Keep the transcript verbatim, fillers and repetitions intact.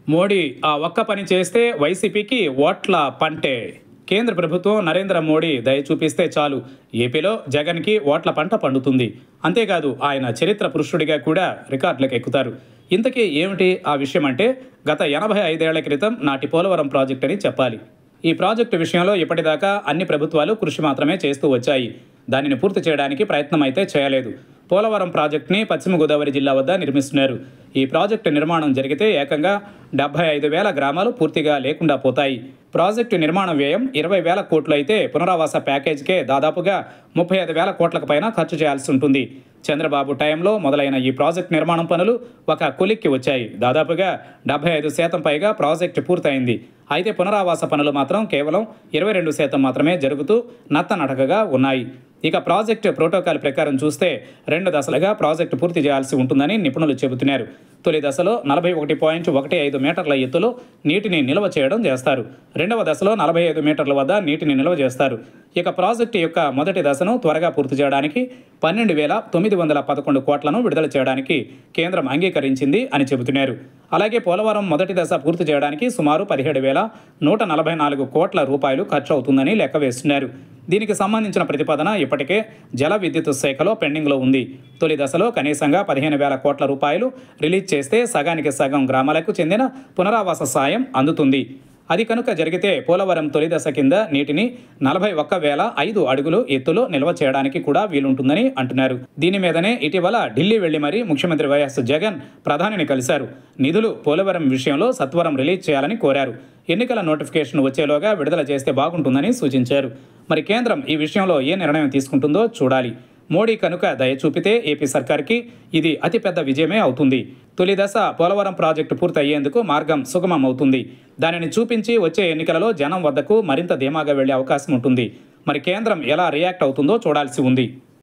మోడీ ఆ ఒక్క పని చేస్తే వైసీపీకి ఓట్ల పంటే. కేంద్ర ప్రభుత్వం నరేంద్ర మోడీ దయ చూపిస్తే చాలు ఏపీలో జగన్కి ఓట్ల పంట పండుతుంది. అంతేకాదు ఆయన చరిత్ర పురుషుడిగా కూడా రికార్డులకు ఎక్కుతారు. ఇంతకీ ఏమిటి ఆ విషయం అంటే గత ఎనభై ఐదేళ్ల క్రితం నాటి పోలవరం ప్రాజెక్ట్ అని చెప్పాలి. ఈ ప్రాజెక్టు విషయంలో ఇప్పటిదాకా అన్ని ప్రభుత్వాలు కృషి మాత్రమే చేస్తూ వచ్చాయి. దానిని పూర్తి చేయడానికి ప్రయత్నం అయితే చేయలేదు. పోలవరం ప్రాజెక్టుని పశ్చిమ గోదావరి జిల్లా వద్ద నిర్మిస్తున్నారు. ఈ ప్రాజెక్టు నిర్మాణం జరిగితే ఏకంగా డెబ్బై ఐదు వేల గ్రామాలు పూర్తిగా లేకుండా పోతాయి. ప్రాజెక్టు నిర్మాణ వ్యయం ఇరవై వేల కోట్లు అయితే పునరావాస ప్యాకేజీకే దాదాపుగా ముప్పై ఐదు వేల కోట్లకు పైన ఖర్చు చేయాల్సి ఉంటుంది. చంద్రబాబు టైంలో మొదలైన ఈ ప్రాజెక్టు నిర్మాణం పనులు ఒక కొలిక్కి వచ్చాయి. దాదాపుగా డెబ్బై ఐదు శాతం పైగా ప్రాజెక్టు పూర్తయింది. అయితే పునరావాస పనులు మాత్రం కేవలం ఇరవై రెండు శాతం మాత్రమే జరుగుతూ నత్తనడకగా ఉన్నాయి. ఇక ప్రాజెక్టు ప్రోటోకాల్ ప్రకారం చూస్తే రెండు దశలుగా ప్రాజెక్టు పూర్తి చేయాల్సి ఉంటుందని నిపుణులు చెబుతున్నారు. తొలి దశలో నలభై ఒకటి పాయింట్ ఒకటి ఐదు మీటర్ల ఎత్తులో నీటిని నిల్వ చేయడం చేస్తారు. రెండవ దశలో నలభై ఐదు మీటర్ల వద్ద నీటిని నిల్వ చేస్తారు. ఇక ప్రాజెక్టు యొక్క మొదటి దశను త్వరగా పూర్తి చేయడానికి పన్నెండు వేల తొమ్మిది వందల పదకొండు కోట్లను విడుదల చేయడానికి కేంద్రం అంగీకరించింది అని చెబుతున్నారు. అలాగే పోలవరం మొదటి దశ పూర్తి చేయడానికి సుమారు పదిహేడు వేల నూట నలభై నాలుగు కోట్ల రూపాయలు ఖర్చు అవుతుందని లెక్క వేస్తున్నారు. దీనికి సంబంధించిన ప్రతిపాదన ఇప్పటికే జల విద్యుత్ శాఖలో పెండింగ్లో ఉంది. తొలి దశలో కనీసంగా పదిహేను వేల కోట్ల రూపాయలు రిలీజ్ చేస్తే సగానికి సగం గ్రామాలకు చెందిన పునరావాస సాయం అందుతుంది. అది కనుక జరిగితే పోలవరం తొలి దశ కింద నీటిని నలభై ఒక్క వేల ఐదు అడుగులు ఎత్తులో నిల్వ చేయడానికి కూడా వీలుంటుందని అంటున్నారు. దీని మీదనే ఇటీవల ఢిల్లీ వెళ్లి మరీ ముఖ్యమంత్రి వైఎస్ జగన్ ప్రధానిని కలిశారు. నిధులు పోలవరం విషయంలో సత్వరం రిలీజ్ చేయాలని కోరారు. ఎన్నికల నోటిఫికేషన్ వచ్చేలోగా విడుదల చేస్తే బాగుంటుందని సూచించారు. మరి కేంద్రం ఈ విషయంలో ఏ నిర్ణయం తీసుకుంటుందో చూడాలి. మోడీ కనుక దయ చూపితే ఏపీ సర్కార్కి ఇది అతిపెద్ద విజయమే అవుతుంది. తొలి దశ పోలవరం ప్రాజెక్టు పూర్తి అయ్యేందుకు మార్గం సుగమం అవుతుంది. దానిని చూపించి వచ్చే ఎన్నికలలో జనం వద్దకు మరింత ధీమాగా వెళ్లే అవకాశం ఉంటుంది. మరి కేంద్రం ఎలా రియాక్ట్ అవుతుందో చూడాల్సి ఉంది.